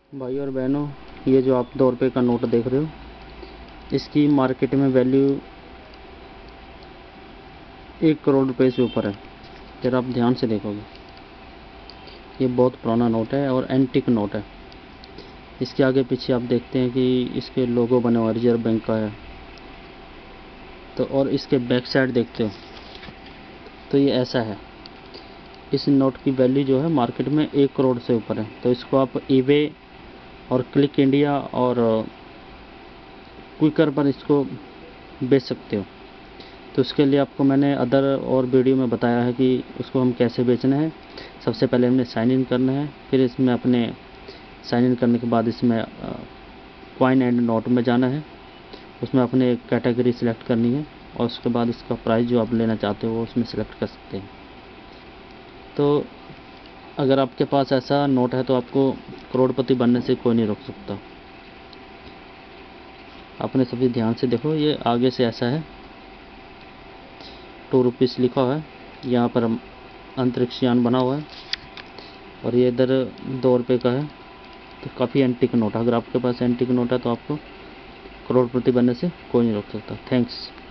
भाई और बहनों, ये जो आप 2 रुपये का नोट देख रहे हो, इसकी मार्केट में वैल्यू 1 करोड़ रुपए से ऊपर है। जरा आप ध्यान से देखोगे, ये बहुत पुराना नोट है और एंटीक नोट है। इसके आगे पीछे आप देखते हैं कि इसके लोगो बने हुआ रिजर्व बैंक का है। तो और इसके बैक साइड देखते हो तो ये ऐसा है। इस नोट की वैल्यू जो है मार्केट में 1 करोड़ से ऊपर है। तो इसको आप ईबे और क्लिक इंडिया और क्विकर पर इसको बेच सकते हो। तो उसके लिए आपको मैंने अदर और वीडियो में बताया है कि उसको हम कैसे बेचना है। सबसे पहले हमने साइन इन करना है, फिर इसमें अपने साइन इन करने के बाद इसमें कॉइन एंड नोट में जाना है। उसमें अपने कैटेगरी सिलेक्ट करनी है और उसके बाद इसका प्राइस जो आप लेना चाहते हो वो उसमें सेलेक्ट कर सकते हैं। तो अगर आपके पास ऐसा नोट है तो आपको करोड़पति बनने से कोई नहीं रोक सकता। आपने सभी ध्यान से देखो, ये आगे से ऐसा है, 2 रुपीस लिखा हुआ है, यहाँ पर अंतरिक्ष यान बना हुआ है और ये इधर 2 रुपये का है। तो काफ़ी एंटीक नोट है। अगर आपके पास एंटीक नोट है तो आपको करोड़पति बनने से कोई नहीं रोक सकता। थैंक्स।